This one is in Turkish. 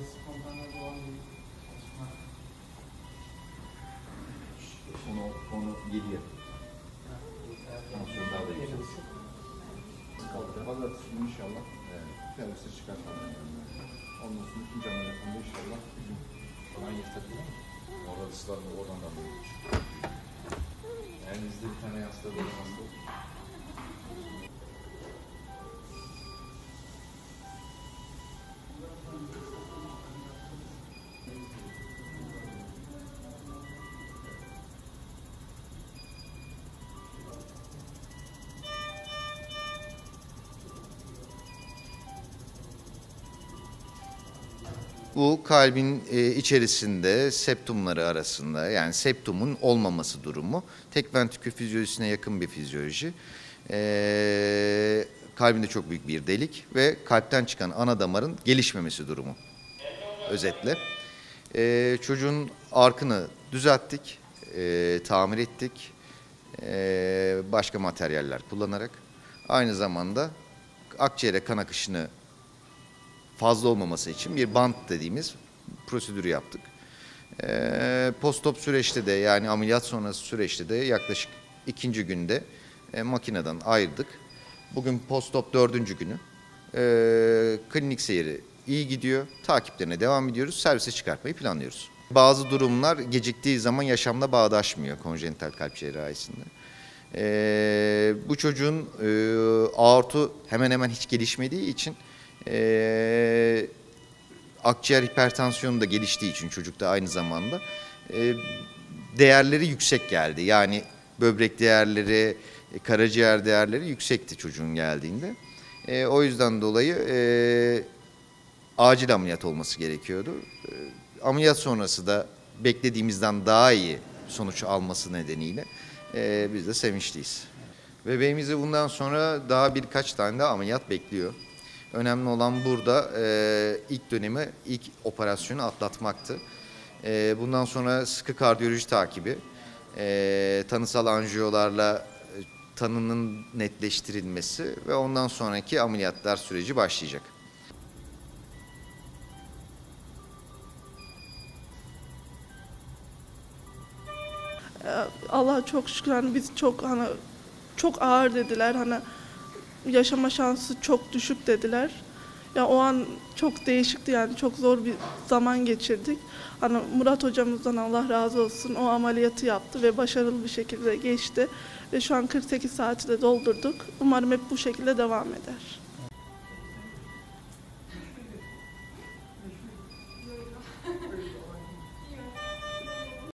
spontane doğan bir çalışma. Onu geliyor. Tansiyon daha da yüksek. Pazartesi günü inşallah servise çıkartalım. Ondan sonra ikinci ameliyatında inşallah bizim falan yırtabilir mi? Orada ıslarla oradan da alıyoruz. Yani bizde bir tane hasta böyle hasta. Bu kalbin içerisinde septumları arasında, yani septumun olmaması durumu, tek ventrikül fizyolojisine yakın bir fizyoloji. Kalbinde çok büyük bir delik ve kalpten çıkan ana damarın gelişmemesi durumu özetle. Çocuğun arkını düzelttik, tamir ettik, başka materyaller kullanarak. Aynı zamanda akciğere kan akışını fazla olmaması için bir bant dediğimiz prosedürü yaptık. Postop süreçte de, yani ameliyat sonrası süreçte de yaklaşık 2. günde makineden ayırdık. Bugün postop 4. günü. Klinik seyri iyi gidiyor. Takiplerine devam ediyoruz. Servise çıkartmayı planlıyoruz. Bazı durumlar geciktiği zaman yaşamla bağdaşmıyor konjenital kalp cerrahisinde. Bu çocuğun aortu hemen hemen hiç gelişmediği için akciğer hipertansiyonu da geliştiği için çocukta aynı zamanda değerleri yüksek geldi. Yani böbrek değerleri, karaciğer değerleri yüksekti çocuğun geldiğinde. O yüzden dolayı acil ameliyat olması gerekiyordu. Ameliyat sonrası da beklediğimizden daha iyi sonuç alması nedeniyle biz de sevinçliyiz. Bebeğimizi bundan sonra daha birkaç tane daha ameliyat bekliyor. Önemli olan burada ilk dönemi, ilk operasyonu atlatmaktı. Bundan sonra sıkı kardiyoloji takibi, tanısal anjiyolarla tanının netleştirilmesi ve ondan sonraki ameliyatlar süreci başlayacak. Allah'a çok şükür, hani biz çok ağır dediler, hani yaşama şansı çok düşük dediler. Ya o an çok değişikti, yani çok zor bir zaman geçirdik. Hani Murat hocamızdan Allah razı olsun, o ameliyatı yaptı ve başarılı bir şekilde geçti. Ve şu an 48 saati de doldurduk. Umarım hep bu şekilde devam eder.